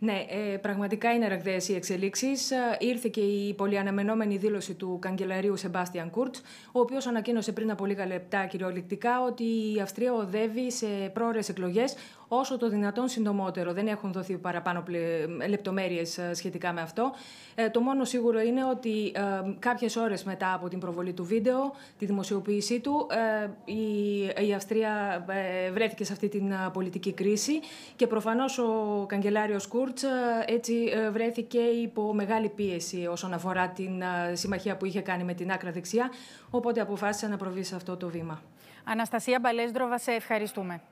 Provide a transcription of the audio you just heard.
Ναι, πραγματικά είναι ραγδαίες οι εξελίξεις. Ήρθε και η πολυαναμενόμενη δήλωση του καγκελαρίου Σεμπάστιαν Κούρτς, ο οποίος ανακοίνωσε πριν από λίγα λεπτά κυριολεκτικά ότι η Αυστρία οδεύει σε πρόορες εκλογές όσο το δυνατόν συντομότερο. Δεν έχουν δοθεί παραπάνω λεπτομέρειες σχετικά με αυτό. Το μόνο σίγουρο είναι ότι κάποιες ώρες μετά από την προβολή του βίντεο, τη δημοσιοποίησή του, η Αυστρία βρέθηκε σε αυτή την πολιτική κρίση και προφανώς ο καγκελάριος Κούρτς έτσι βρέθηκε υπό μεγάλη πίεση όσον αφορά την συμμαχία που είχε κάνει με την άκρα δεξιά, οπότε αποφάσισε να προβεί σε αυτό το βήμα. Αναστασία Μπαλέσδροβα, σε ευχαριστούμε.